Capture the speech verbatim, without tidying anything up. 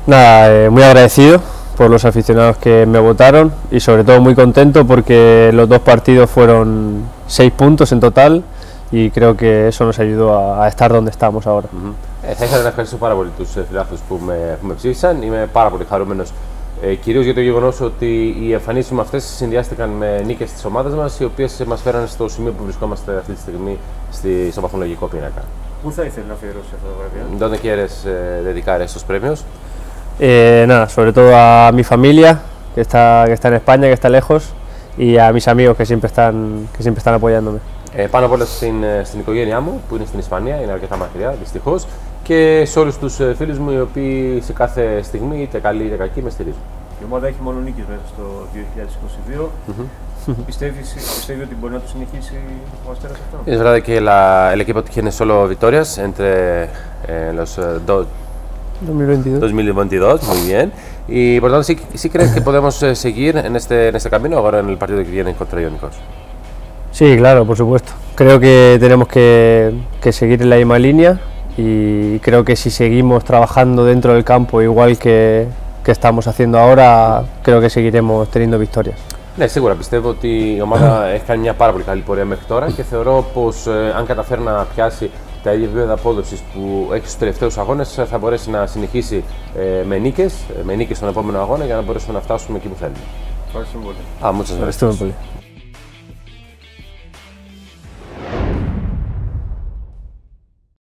Nada, eh, muy agradecido por los aficionados que me votaron y sobre todo muy contento porque los dos partidos fueron seis puntos en total y creo que eso nos ayudó a, a estar donde estamos ahora. Mm-hmm. ε, θα ήθελα να ευχαριστήσω πάρα πολύ τους φιλάθλους που με, που με ψήφισαν. Είμαι πάρα πολύ χαρούμενος ε, κυρίως για το γεγονός ότι οι εμφανίσεις μου αυτές συνδυάστηκαν με νίκες της ομάδας μας, οι οποίες μας φέραν στο σημείο που βρισκόμαστε αυτή τη στιγμή στη, στο βαθμολογικό πίνακα. Πού θα ήθελε να αφιερώσει αυτό το βραβείο? ¿Dónde quieres eh, dedicar estos premios? Eh, nada, sobre todo a mi familia que está, que está en España, que está lejos, y a mis amigos que siempre están, que siempre están apoyándome. Ε, πάνω απ' όλα στην, στην οικογένειά μου που είναι στην Ισπανία, είναι αρκετά μακριά δυστυχώς, και σε όλους τους φίλους μου οι οποίοι σε κάθε στιγμή, είτε καλοί είτε κακοί, με στηρίζουν. Η ομάδα έχει μόνο νίκες μέσα στο δύο χιλιάδες είκοσι δύο. Mm-hmm. Πιστεύεις, πιστεύει ότι μπορεί να το συνεχίσει ο Αστέρας αυτό? Es verdad que la, el equipo tiene solo victorias entre eh, los do, dos mil veintidós. dos mil veintidós, muy bien. Y por tanto, ¿sí, sí crees que podemos eh, seguir en este, en este camino ahora en el partido que viene contra Iónicos? Sí, claro, por supuesto. Creo que tenemos que, que seguir en la misma línea y creo que si seguimos trabajando dentro del campo igual que, que estamos haciendo ahora, creo que seguiremos teniendo victorias. Ναι, σίγουρα πιστεύω ότι η ομάδα έχει κάνει μια πάρα πολύ καλή πορεία μέχρι τώρα και θεωρώ πως ε, αν καταφέρει να πιάσει τα ίδια επίπεδα απόδοσης που έχει στους τελευταίους αγώνες, θα μπορέσει να συνεχίσει ε, με νίκες, με νίκες στον επόμενο αγώνα για να μπορέσουμε να φτάσουμε εκεί που θέλουμε. Ευχαριστούμε πολύ. Α, muchas gracias. Ευχαριστούμε πολύ.